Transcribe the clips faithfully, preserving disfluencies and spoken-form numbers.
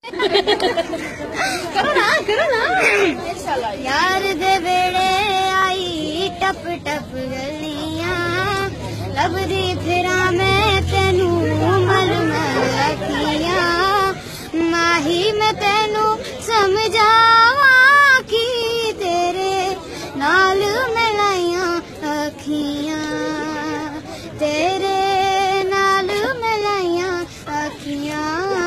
करो ना करो ना। यार दे बेड़े आई टप टप गलियां लभदी फिरा मैं तेनू मल मल अखियां माही मैं तेनू समझावा कि तेरे नाल मिलाइयां अखियां तेरे नाल मिलाइयां अखियां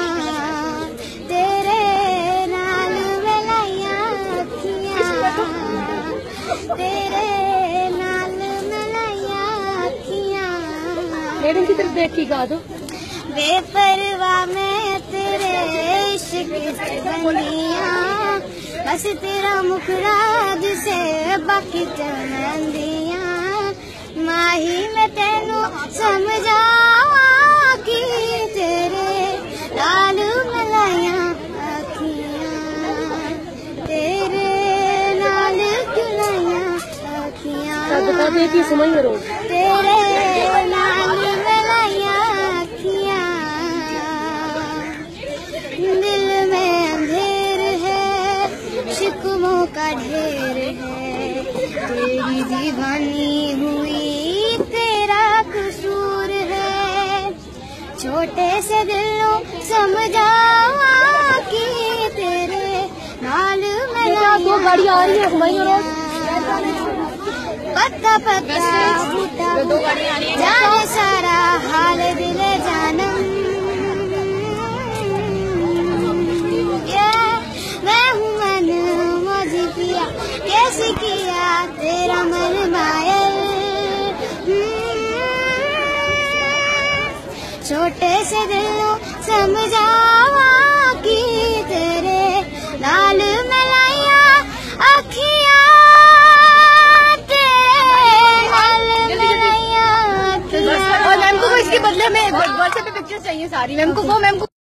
तेरे नाल मिलाइयां अखियां तेरे नाल मिलाइयां अखियां। मैडम की तरफ देख के गा दो। बेपरवाह में तेरे इश्क से बंदियां बस तेरा मुखड़ा जिसे बाकी चमंदियां माही मैं तेनू समझावा कि तेरे नाल मिलाइयां अखियां तेरे नाल मिलाइयां अखियां तेरे नाल मिलाइयां अखियां। दिल में अंधेर है शिकवों का ढेर है तेरी दीवानी हुई तेरा कसूर है छोटे से दिलों समझावा कि तेरे नाल दो गाड़ी आ रही है पत्ता पत्ता बूटा जाने सारा हाल दिले जानम मैं हूँ मन मौजी पिया कैसे किया तेरा मन मायल छोटे से दिलों समझावा कि तेरे नाल मिलाइयां अखियां तेरे नाल मिलाइयां अखियां। और मैम को इसके बदले में व्हाट्सएप पे पिक्चर चाहिए सारी मैम को वो मैम को